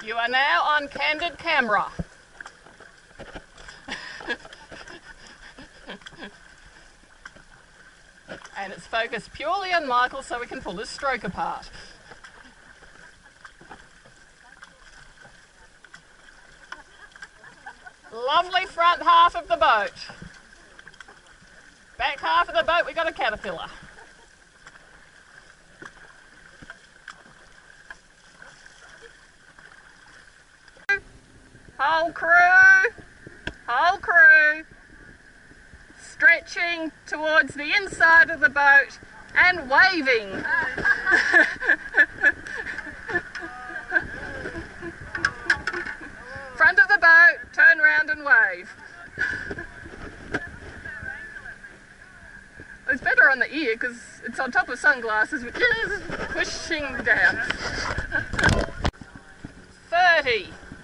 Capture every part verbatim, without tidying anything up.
You are now on candid camera. And it's focused purely on Michael so we can pull his stroke apart. Lovely front half of the boat. Back half of the boat we got a caterpillar. Whole crew, whole crew, stretching towards the inside of the boat and waving. Front of the boat, turn round and wave. It's better on the ear because it's on top of sunglasses, which is pushing down. thirty.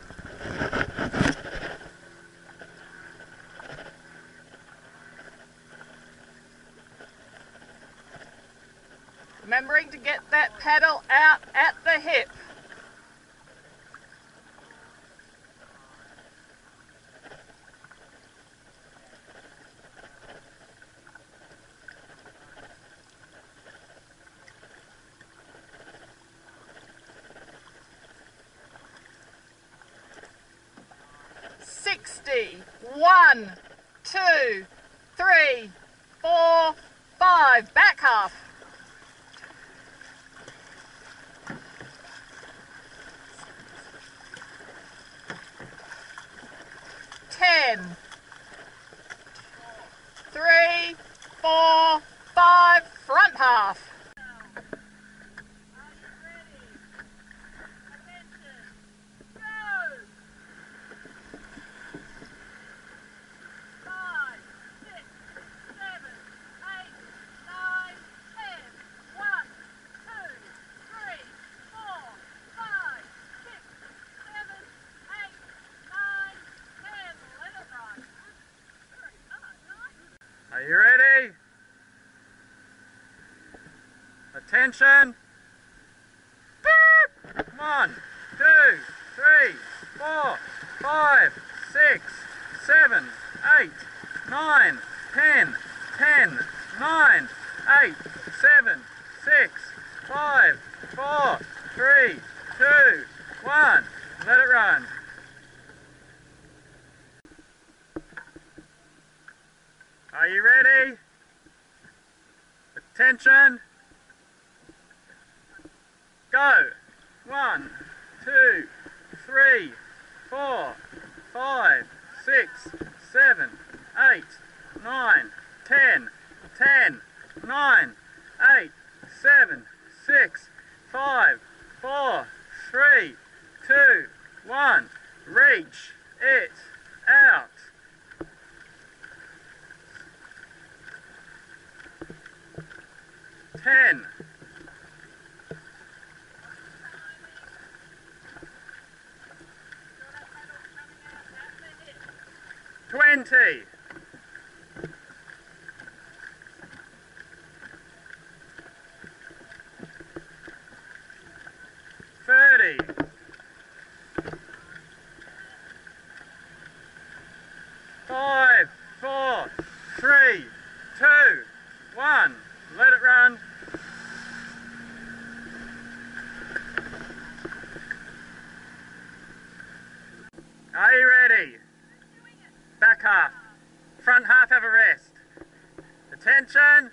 Remembering to get that paddle out at the hip. sixty. One, two, three, four, five. Back half. ten. Three, four, five. Front half. Are you ready? Attention! Beep! One, two, three, four, five, six, seven, eight, nine, ten, ten, nine, eight, seven, six, five, four, three, two, one. Let it run. Are you ready? Attention! Go! One, two, three, four, five, six, seven, eight, nine, ten, ten, nine, eight, seven, six, five, four, three, two, one. Reach it out. ten. twenty. thirty. Five, four, three, two, one. Let it run. Are you ready? Back half. Front half, have a rest. Attention.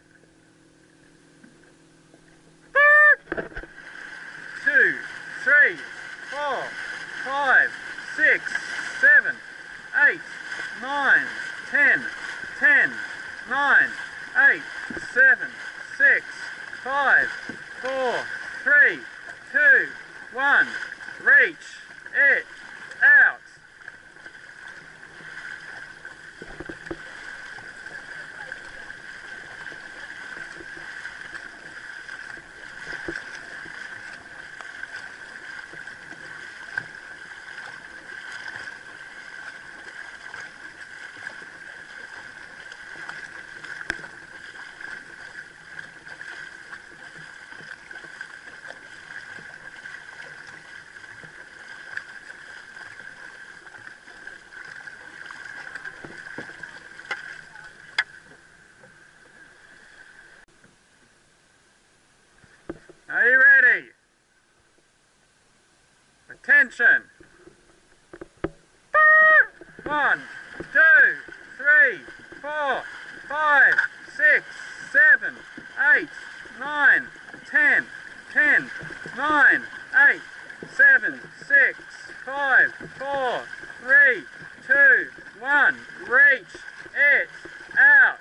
Two, three, four, five, six, seven, eight, nine, ten, ten, nine, eight, seven, six, five, four, three, two, one. Reach it out. Attention! One, two, three, four, five, six, seven, eight, nine, ten, ten, nine, eight, seven, six, five, four, three, two, one. Reach it out.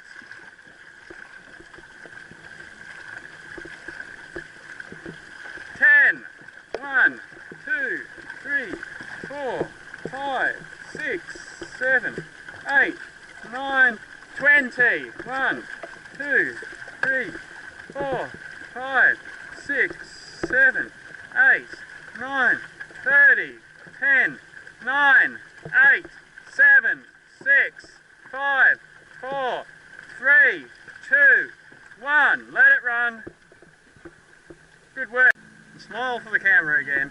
Ten, one, two, three, four, five, six, seven, eight, nine, twenty. One, two, three, four, five, six, seven, eight, nine, thirty, ten, nine, eight, seven, six, five, four, three, two, one. Let it run. Good work. Smile for the camera again.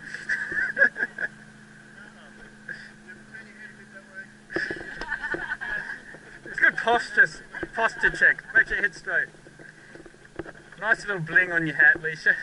It's good posture, posture check. Make sure your head's straight. Nice little bling on your hat, Leisha.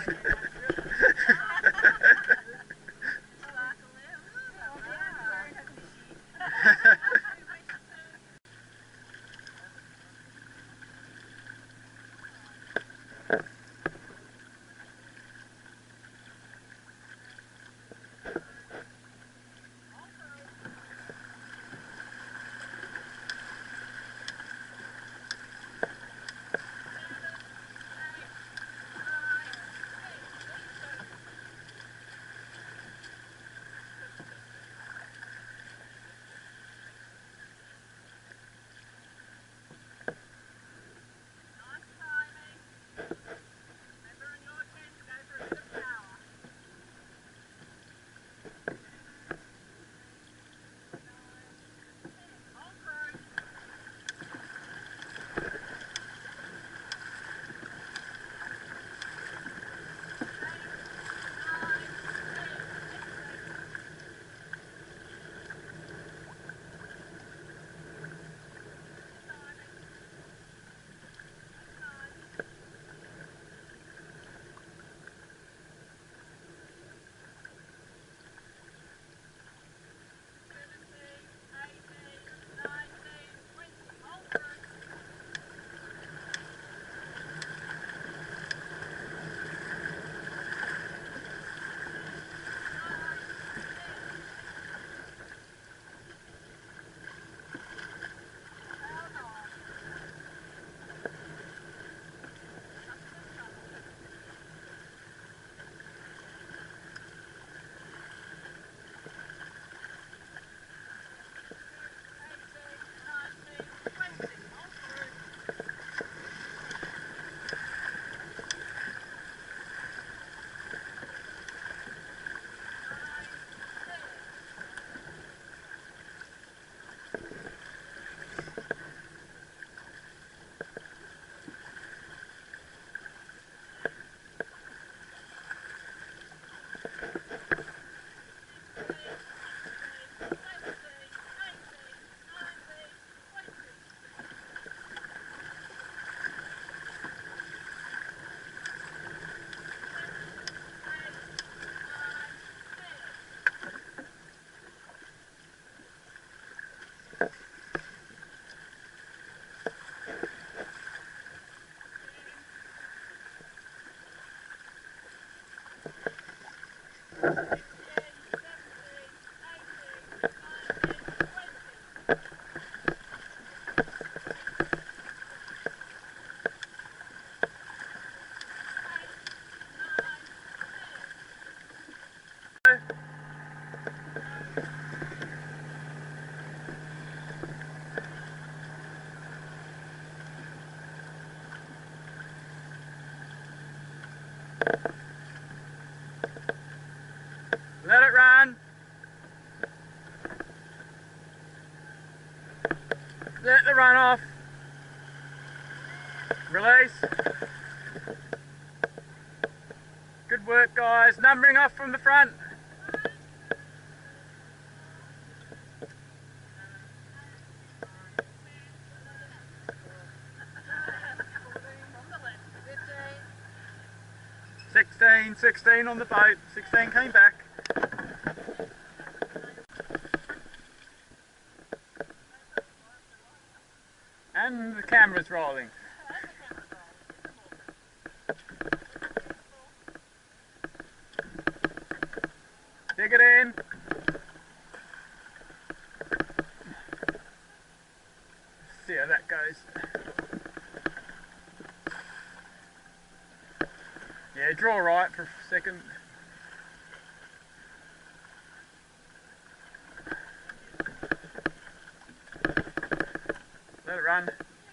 Let it run. Let the run off. Release. Good work, guys. Numbering off from the front. sixteen, sixteen on the boat. sixteen came back. Camera's rolling. Dig it in. See how that goes. Yeah, draw right for a second. Let it run.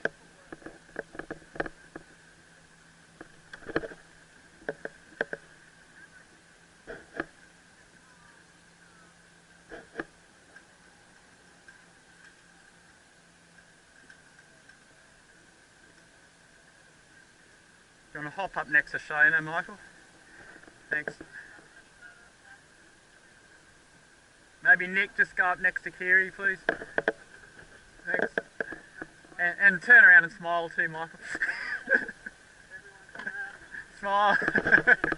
Do you want to hop up next to Shana, Michael? Thanks. Maybe Nick, just go up next to Kiri, please. Thanks. And, and turn around and smile too, Michael. Smile.